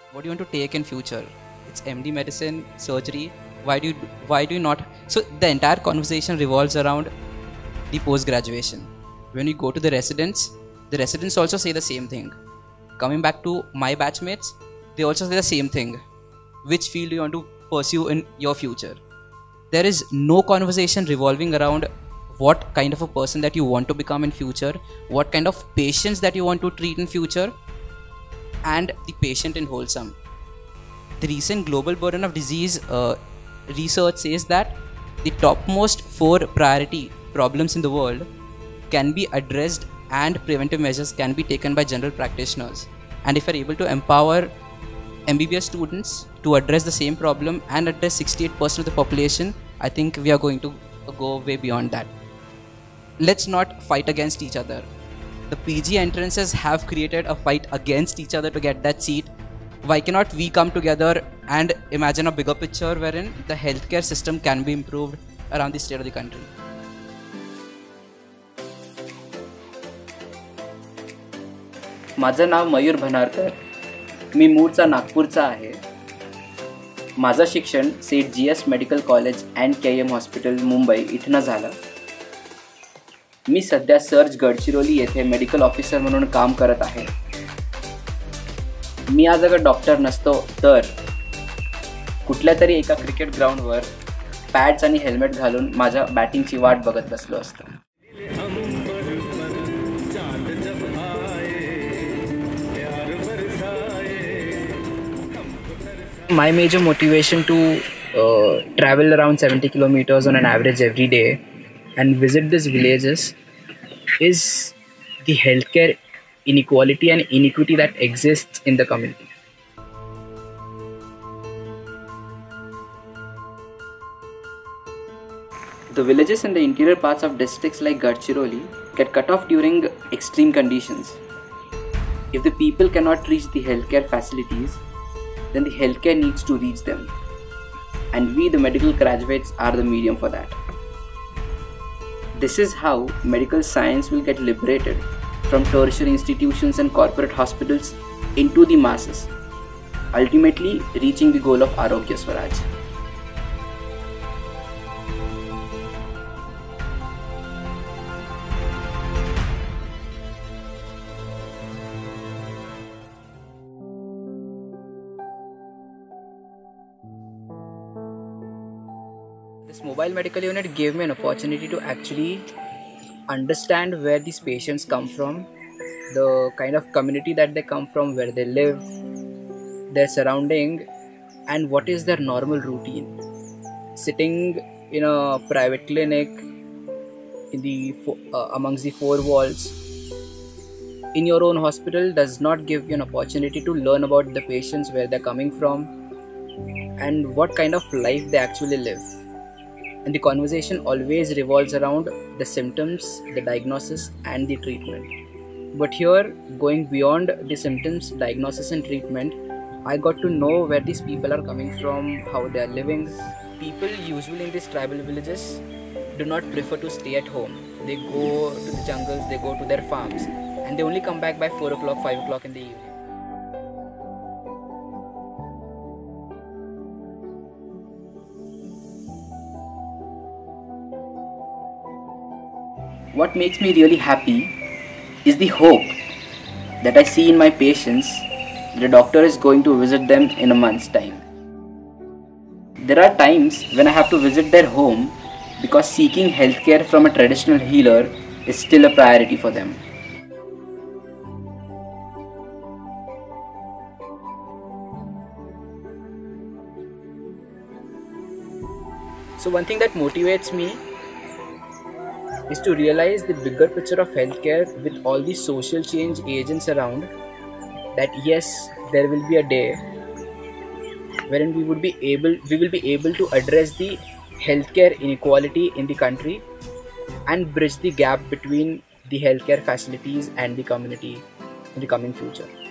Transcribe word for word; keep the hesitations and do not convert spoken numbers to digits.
What do you want to take in future? It's M D medicine, surgery. Why do you why do you not? So the entire conversation revolves around the post graduation. When you go to the residents, the residents also say the same thing. Coming back to my batchmates, they also say the same thing. Which field do you want to pursue in your future? There is no conversation revolving around what kind of a person that you want to become in future, what kind of patients that you want to treat in future, and the patient in wholesome. The recent global burden of disease uh, research says that the topmost four priority problems in the world can be addressed and preventive measures can be taken by general practitioners. And if we're able to empower M B B S students to address the same problem and address sixty-eight percent of the population, I think we are going to go way beyond that. Let's not fight against each other. The P G entrances have created a fight against each other to get that seat. Why cannot we come together and imagine a bigger picture wherein the healthcare system can be improved around the state of the country? माझं नाव मयूर भनारकर. मी मूळचा नागपूरचा आहे. माझं शिक्षण Seth G S medical college and K M hospital Mumbai इथनं झालं. मी सध्या search Gadchiroli येथे medical officer म्हणून काम करत आहे. मी आज अगर डॉक्टर नसतो तर कुठल्या तरी एका क्रिकेट ग्राउंडवर पॅड्स आणि हेल्मेट घालून माझ्या बॅटिंगची वाट बघत बसलो असतो. My major motivation to uh, travel around seventy kilometers on an average every day and visit these villages is the healthcare inequality and inequity that exists in the community. The villages in the interior parts of districts like Gadchiroli get cut off during extreme conditions. If the people cannot reach the healthcare facilities, then the healthcare needs to reach them. And we, the medical graduates, are the medium for that. This is how medical science will get liberated from tertiary institutions and corporate hospitals into the masses, ultimately reaching the goal of Arogya Swaraj. This mobile medical unit gave me an opportunity to actually understand where these patients come from, the kind of community that they come from, where they live, their surrounding, and what is their normal routine. Sitting in a private clinic in the uh, amongst the four walls in your own hospital does not give you an opportunity to learn about the patients, where they're coming from, and what kind of life they actually live. And the conversation always revolves around the symptoms, the diagnosis, and the treatment. But here, going beyond the symptoms, diagnosis, and treatment, I got to know where these people are coming from, how they are living. People usually in these tribal villages do not prefer to stay at home. They go to the jungles, they go to their farms, and they only come back by four o'clock, five o'clock in the evening. What makes me really happy is the hope that I see in my patients that the doctor is going to visit them in a month's time. There are times when I have to visit their home because seeking healthcare from a traditional healer is still a priority for them. So one thing that motivates me is to realize the bigger picture of healthcare with all the social change agents around, that yes, there will be a day wherein we would be able we will be able to address the healthcare inequality in the country and bridge the gap between the healthcare facilities and the community in the coming future.